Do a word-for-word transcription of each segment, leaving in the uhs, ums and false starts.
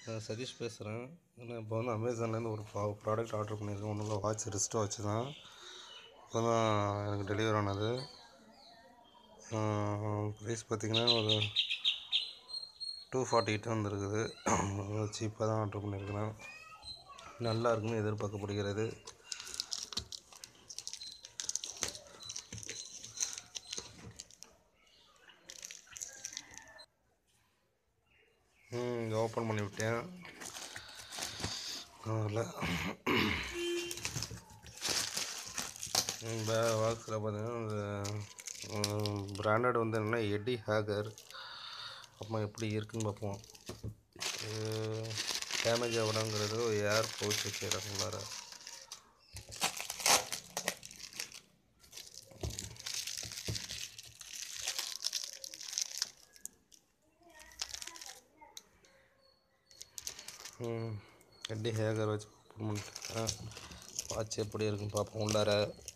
நான் சதீஷ் பேசுகிறேன். நான் இப்போ வந்து அமேசான்லேருந்து ஒரு ப்ரா ப்ராடக்ட் ஆர்டர் பண்ணியிருக்கேன். ஒன்றும் இல்லை, வாட்ச் ரிஸ்ட் வாட்ச் தான். இப்போ தான் எனக்கு டெலிவரி ஆனது. ப்ரைஸ் பார்த்திங்கன்னா ஒரு டூ ஃபார்ட்டி எயிட் வந்துருக்குது. சீப்பாக தான் ஆர்டர் பண்ணியிருக்கிறேன். நல்லா இருக்குன்னு எதிர்பார்க்கப்படுகிறது. இங்கே ஓப்பன் பண்ணி விட்டேன். அதில் இந்த பாக்ஸில் பார்த்தீங்கன்னா இந்த பிராண்டட் வந்து என்னென்னா எடி ஹேகர். அப்புறமா எப்படி இருக்குன்னு பார்ப்போம். டேமேஜ் ஆகலாங்கிறது ஒரு ஏர் பவுச் வச்சுக்கிறாங்க உள்ளார. எடி ஹேகர் வச்சு ஓப்பன் பண்ணிட்டேன். வாட்ச் எப்படி இருக்குன்னு பார்ப்போம் உள்ளார.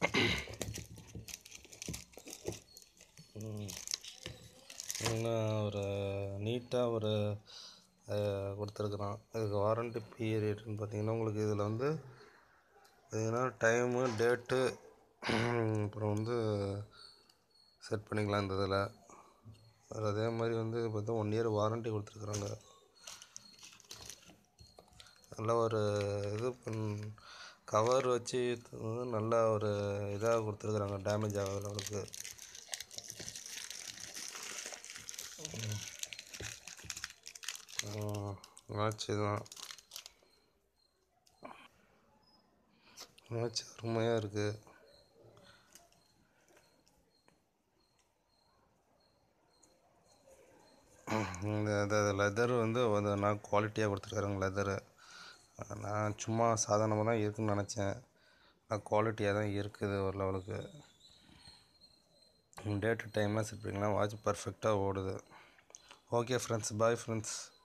ஒரு நீட்டாக ஒரு கொடுத்துருக்குறான். இதுக்கு வாரண்டி பீரியட்னு பார்த்தீங்கன்னா உங்களுக்கு இதில் வந்து பார்த்தீங்கன்னா டைமு டேட்டு அப்புறம் வந்து செட் பண்ணிக்கலாம். இந்த இதில் அதே மாதிரி வந்து பார்த்தா ஒன் இயர் வாரண்டி கொடுத்துருக்குறாங்க. நல்ல ஒரு இது பண் கவர் வச்சு நல்லா ஒரு இதாக கொடுத்துருக்குறாங்க. டேமேஜ் ஆகாத அளவுக்கு. வாட்ச் தான் வாட்ச் அருமையாக இருக்குது. இந்த லெதர் வந்து நான் குவாலிட்டியாக கொடுத்துருக்குறாங்க. லெதரு நான் சும்மா சாதாரணமாக தான் இருக்குதுன்னு நினச்சேன். நான் குவாலிட்டியாக தான் இருக்குது ஒரு லெவலுக்கு. டேட்டு டைம்லாம் செட் பண்ணிக்கலாம். வாட்ச் பர்ஃபெக்டாக ஓடுது. Okay friends, bye friends.